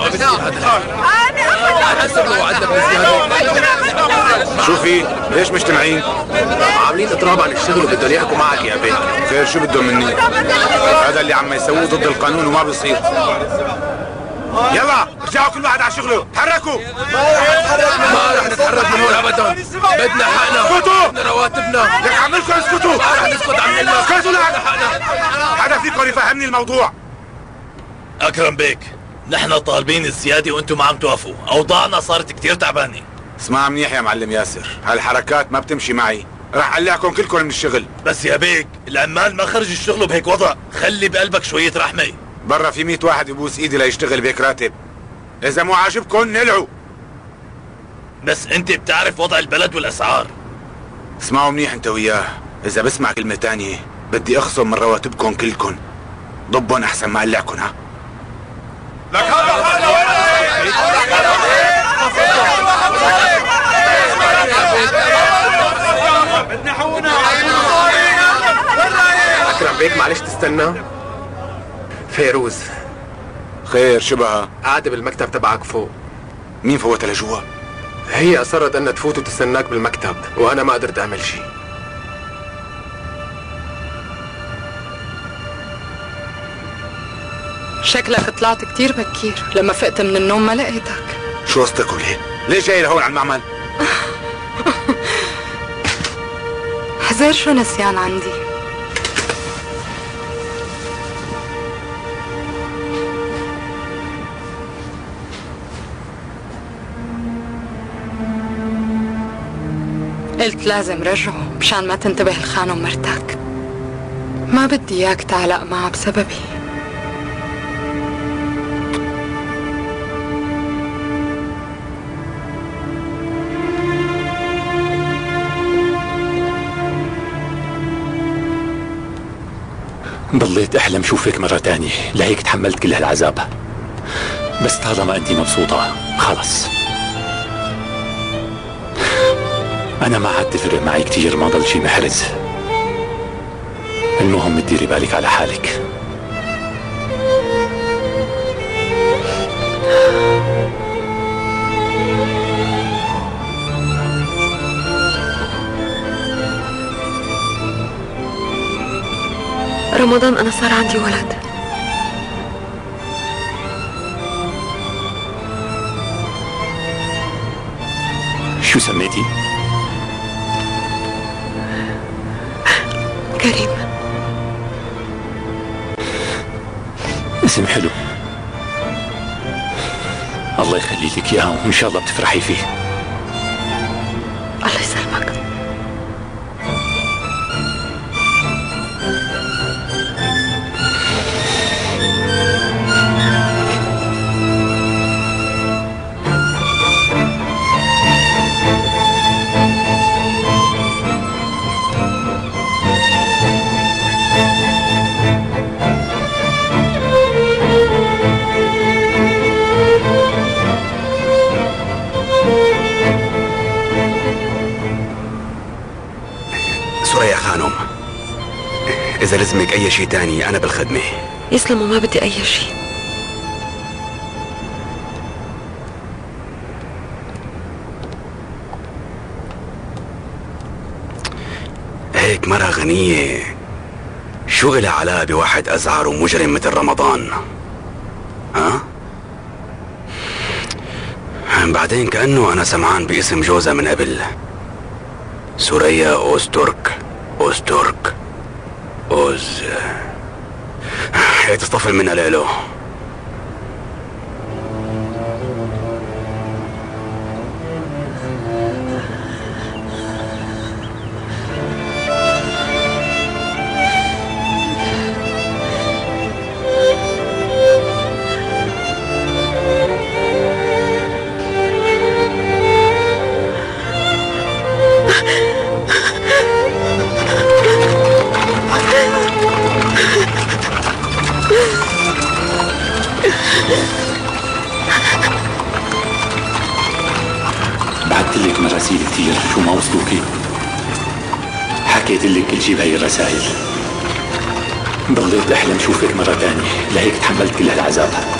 بيصير هذا؟ أنا حسب لو وعدنا بالزيادة. شوفي ليش مجتمعين؟ عاملين اضراب عن الشغل وبدهم يحكوا معك يا بيك. خير شو بدهم مني؟ هذا اللي عم يسووه ضد القانون وما بيصير. يلا ارجعوا كل واحد على شغله، تحركوا. ما رح نتحرك من هون ابدا، بدنا حقنا. اسكتوا، بدنا رواتبنا. لك عم لكم اسكتوا. ما رح نسكت عم نقول لك. اسكتوا، لا حقنا. حدا فيكم يفهمني الموضوع. اكرم بيك، نحن طالبين الزياده وانتم ما عم توافقوا، اوضاعنا صارت كثير تعبانه. اسمع منيح يا معلم ياسر، هالحركات ما بتمشي معي، رح اقلعكم كلكم من الشغل. بس يا بيك، العمال ما خرجوا يشتغلوا بهيك وضع، خلي بقلبك شويه رحمه. برا في 100 واحد يبوس ايدي ليشتغل بهيك راتب. اذا مو عاجبكم نلعوا. بس انت بتعرف وضع البلد والاسعار. اسمعوا منيح انت وياه، اذا بسمع كلمه تانية بدي اخصم من رواتبكم كلكم. ضبهم احسن ما اقلعكم. ها لك هذا أكرم بيك معلش تستنى. فيروز خير شو بها؟ قاعدة بالمكتب تبعك فوق. مين فوتها لجوا؟ هي أصرت أنها تفوت وتستناك بالمكتب وأنا ما قدرت أعمل شيء. شكلك طلعت كتير بكير، لما فقت من النوم ما لقيتك. شو قصدك وليه؟ ليش جاي لهون على المعمل؟ حزير شو نسيان عندي. قلت لازم رجعه مشان ما تنتبه الخانة ومرتك. ما بدي اياك تعلق معها بسببي. ضليت أحلم شوفك مرة تانية، لهيك تحملت كل هالعذاب. بس طالما أنت مبسوطة خلص. أنا ما عاد تفرق معي كتير، ما ضل شي محرز. المهم تديري بالك على حالك. رمضان أنا صار عندي ولد. شو سميتي؟ كريم. اسم حلو، الله يخلي لك اياه وان شاء الله بتفرحي فيه. الله يسلمك. سوريا خانم، إذا لزمك أي شيء تاني أنا بالخدمة. يسلم وما بدي أي شيء. هيك مرة غنية شو إلها علاقة بواحد أزعر ومجرم مثل رمضان؟ ها؟ بعدين كأنه أنا سمعان باسم جوزها من قبل. سوريا أوزترك. هي تصطفل منها ليلو. بعتلك مراسيل كتير، شو ما وصلوكي؟ حكيت لك كل شي بهي الرسائل. ضليت احلم شوفك مرة تانية، لهيك تحملت كل هالعذاب.